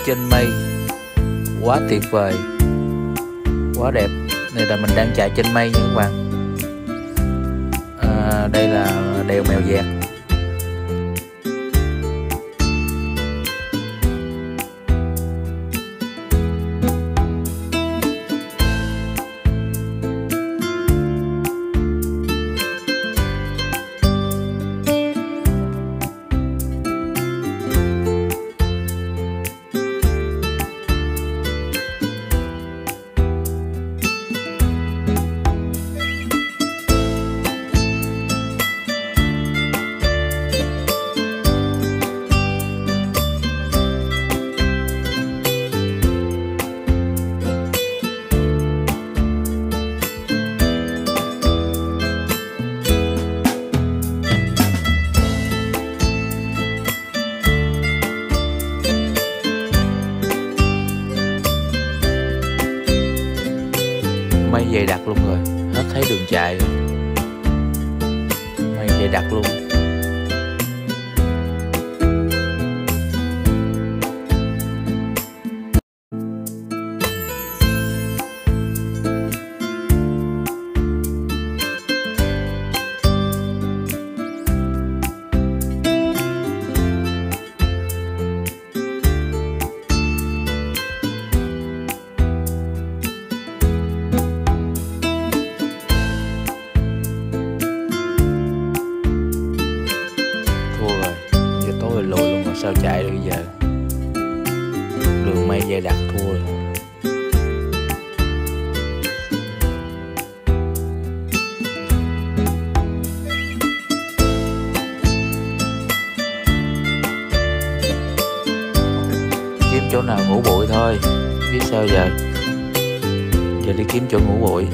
trên mây, quá tuyệt vời, quá đẹp. Này là mình đang chạy trên mây nha các bạn. Đây là đèo Mèo Vạc. Mây dày đặc luôn rồi, hết thấy đường chạy rồi. Mây dày đặc luôn. Sao chạy được bây giờ, đường mây dày đặc thua rồi. Kiếm chỗ nào ngủ bụi thôi, biết sao giờ. Giờ đi kiếm chỗ ngủ bụi.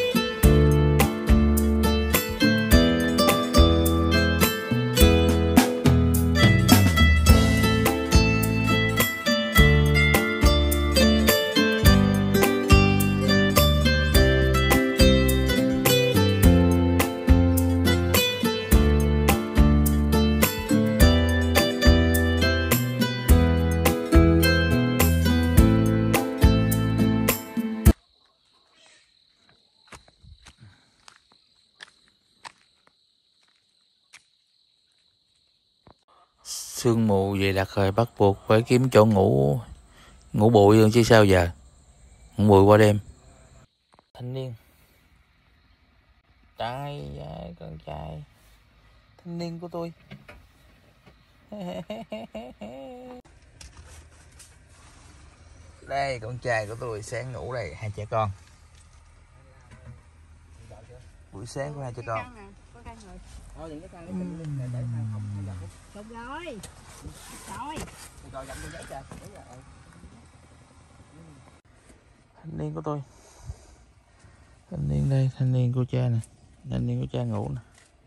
Sương mù dày đặc rồi, bắt buộc phải kiếm chỗ ngủ bụi hơn chứ sao giờ. Ngủ bụi qua đêm. Thanh niên trai, con trai thanh niên của tôi. Đây con trai của tôi sáng ngủ đây, hai cha con. Buổi sáng của hai cha con. Đúng rồi. Rồi. Thanh niên của tôi. Thanh niên đây, thanh niên của cha nè. Thanh niên của cha ngủ nè.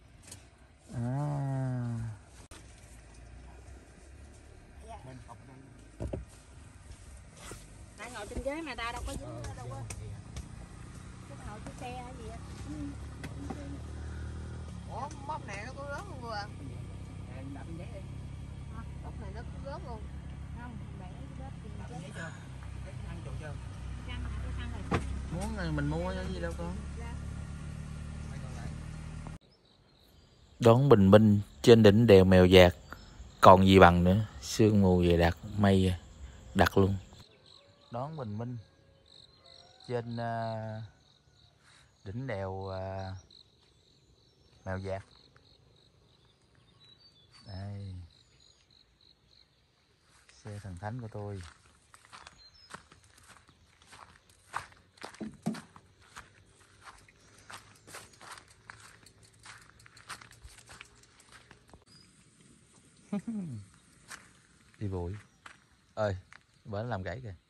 Ta ngồi trên ghế mà ta đâu có dính đâu có. Cái ngồi trên xe hay gì á. Ủa, móc này nó có rớt luôn rồi à? Đập giấy đi. Móc này nó có rớt luôn. Không, để rớt thì Đập giấy chưa? Cái khăn chỗ chưa? Khăn hả? Cái khăn rồi. Muốn rồi mình mua cái gì đâu con. Đón bình minh trên đỉnh đèo Mèo Vạc. Còn gì bằng nữa. Sương mù dày đặc, mây đặc luôn. Đón bình minh trên đỉnh đèo Mèo Vạc. Đây, xe thần thánh của tôi. Đi bụi ơi, bữa nó làm gãy kìa.